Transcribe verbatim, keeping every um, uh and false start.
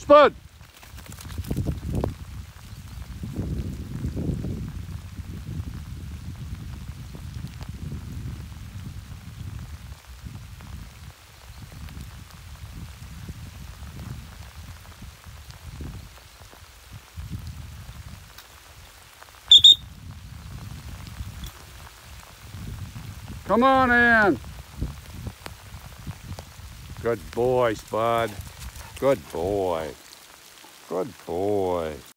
Spud! Come on in. Good boy, Spud. Good boy. Good boy.